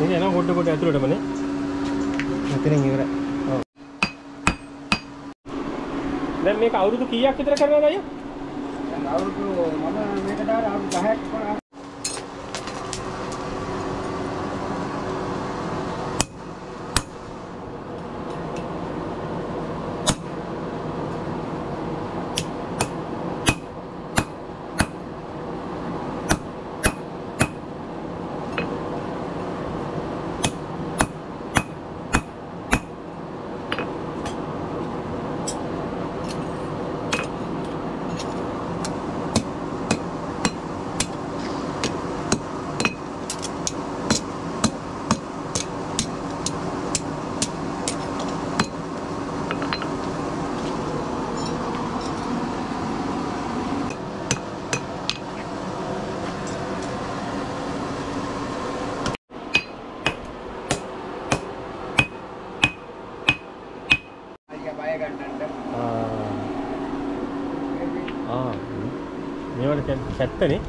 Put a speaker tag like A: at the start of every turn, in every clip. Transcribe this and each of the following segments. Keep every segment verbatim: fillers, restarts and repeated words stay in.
A: මේක යනවා පොඩ පොඩ ඇතුළටමනේ.
B: මෙතනින් ඉවරයි. ඔව්.
A: දැන් මේක අවුරුදු කීයක් විතර කරනවද අයියා?
B: දැන් අවුරුදු මම මේකට ආව අවුරුදු දහයක් කරා.
A: මේවට කැත්තනේ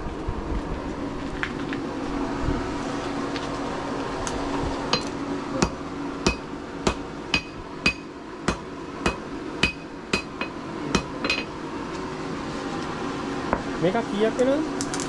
A: මේක කීයක් වෙනවද?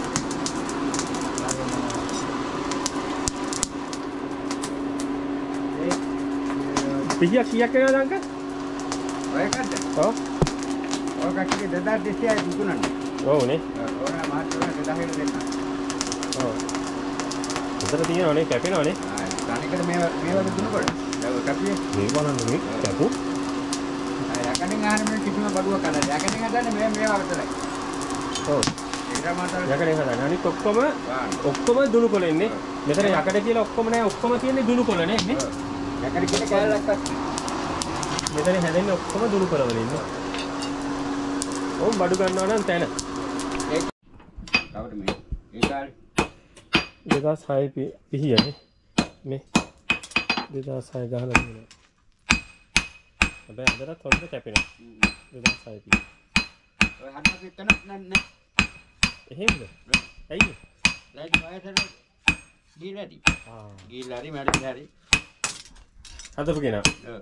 A: පිහියක් කීයක් වෙනවද අංකල්?
B: ඔය එකක්ද? ඔව්. ඔය කට්ටිය දෙදාස් දෙසියයි දුන්නානේ.
A: ඔව්නේ.
B: ඕන මාත්‍රා දෙදාස් දෙන්න.
A: ඔව්. උතර තියෙනවනේ කැපෙනවනේ.
B: ආ තනිකර මේ මේ වගේ දුන්නකොට. දැන් කැපියේ.
A: මේ බලන්න මේ කැපු.
B: ආ යකඩෙන් ආන්නේ කිසිම බඩුවක් නැහැ. යකඩෙන් හදන්නේ මේ මේ වගේ විතරයි. ඔව්. ඒක මාතර
A: යකඩෙන් හදන්නේ. අනිත් ඔක්කොම ඔක්කොම දුණු කොළ ඉන්නේ. මෙතන යකඩ කියලා ඔක්කොම නැහැ. ඔක්කොම තියෙන්නේ දුණු කොළ නේ.
B: යකඩ කියන කැලලක්වත්.
A: මෙතන හැදෙන්නේ ඔක්කොම දුණු කොළ වලින් නේ. ඔව් බඩු ගන්නවා නම් තැන.
B: ඒක කවුද මේ? ඒ කාලේ
A: දෙදාස් හය පිහියනේ. මේ දෙදාස් හය ගහලා තියෙනවා. හැබැයි අදටත් හොඳට කැපෙනවා. දෙදාස් හය පිහිය.
B: ඔය හදන්න පිටන නෑ.
A: එහෙමද? ඇයිද?
B: ලයිට් වයසට ගිහලාදි. ආ ගිහලාදි මඩ ගිහලාදි.
A: හදපු කෙනා.
B: ඔව්.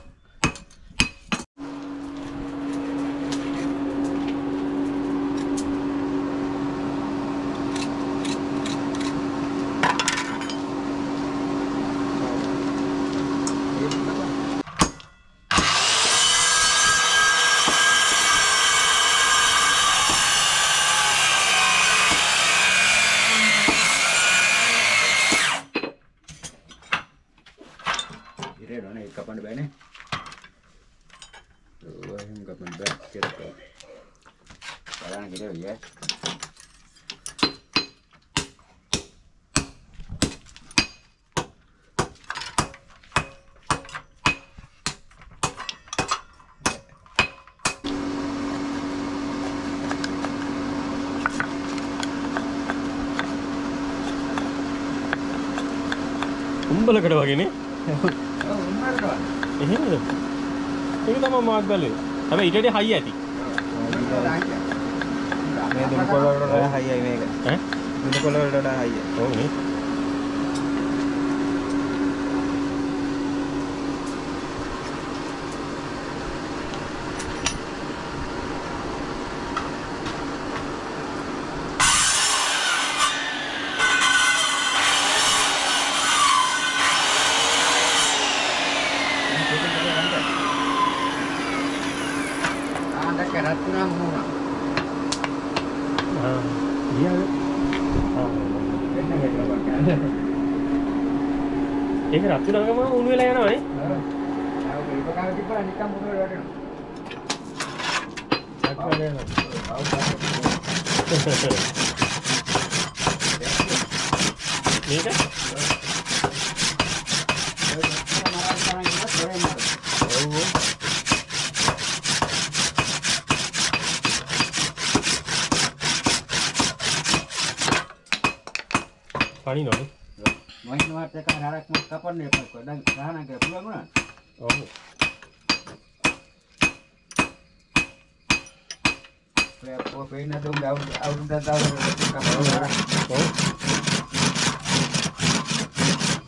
B: kapan ba ni? So, ayun kapan ba? Kira ko. Parang gitu ya.
A: උඹලකට වගේ නේ.
B: ඔව් උඹලකට.
A: එහෙමද? ඒක තමයි මාත් බැලුවේ. හැබැයි ඊට වඩා හයි ඇති.
B: මේ දුණු කොළ වලට වඩා හයියි මේක.
A: ඈ?
B: දුණු කොළ වලට වඩා හයියි.
A: ඔව් නේ. ඒක රතු නගම උණු වෙලා යනවා නේ.
B: ආ ඒක ඉබකාව තිබ්බා නිකන් මුණ වල වැටෙනවා.
A: සක්කාලේ නෝ. මේක पानी नो
B: Main nuat tekan harak mus kapan nih Pak? Dan rahan agak pulang mana?
A: Oh.
B: Kayak apa pena dong daun daun dan daun kapan harak.
A: Oh.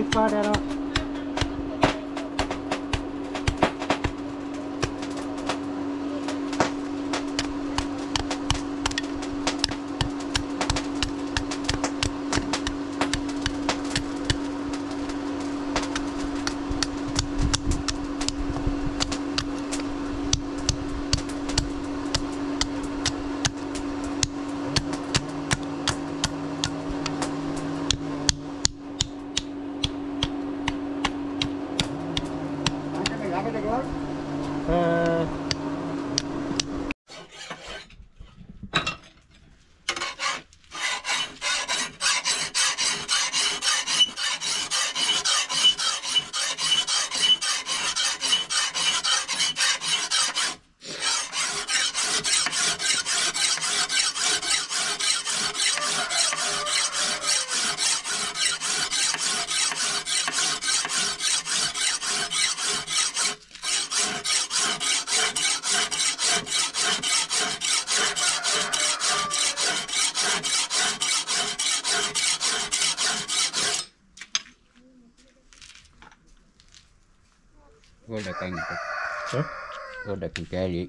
A: පාට යනවා.
B: Udah kayak gitu.
A: Hah?
B: Udah kali.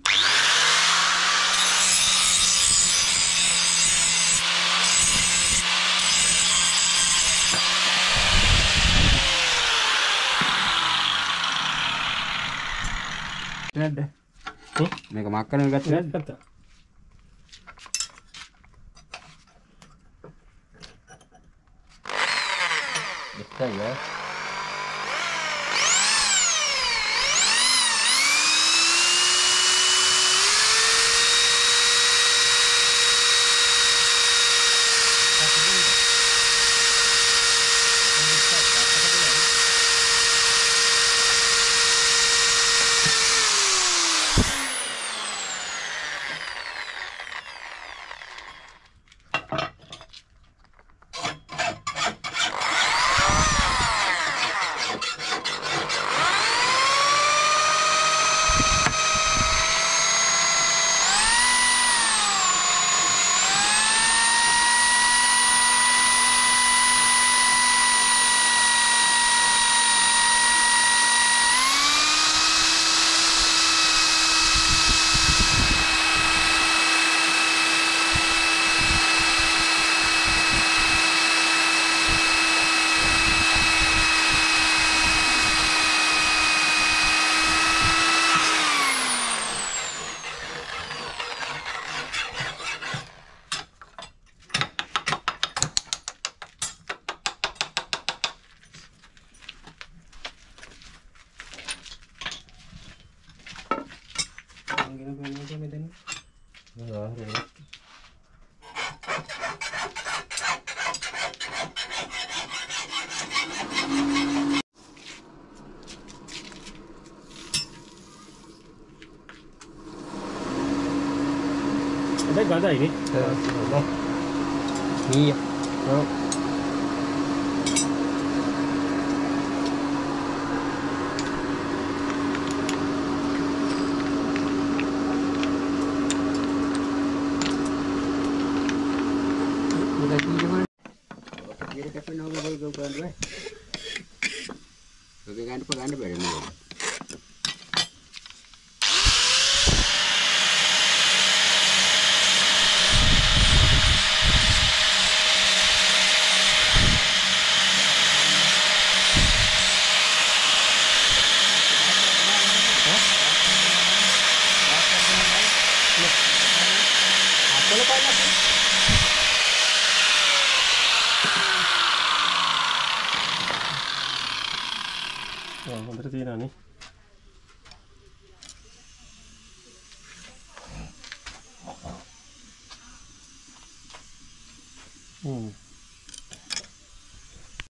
B: Ada.
A: Hmm?
B: Mereka makan enggak tuh?
A: Kata.
B: Bisa ya.
A: Ada gada ini?
B: Iya.
A: Oh.
B: Udah tinggi mana? Kiri tapi nol gol gol kan deh. Oke kan pegan deh nih.
A: Oh, bener තියෙනවා නේ.